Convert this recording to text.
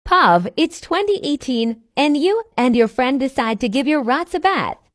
Pav, it's 2018 and you and your friend decide to give your rats a bath.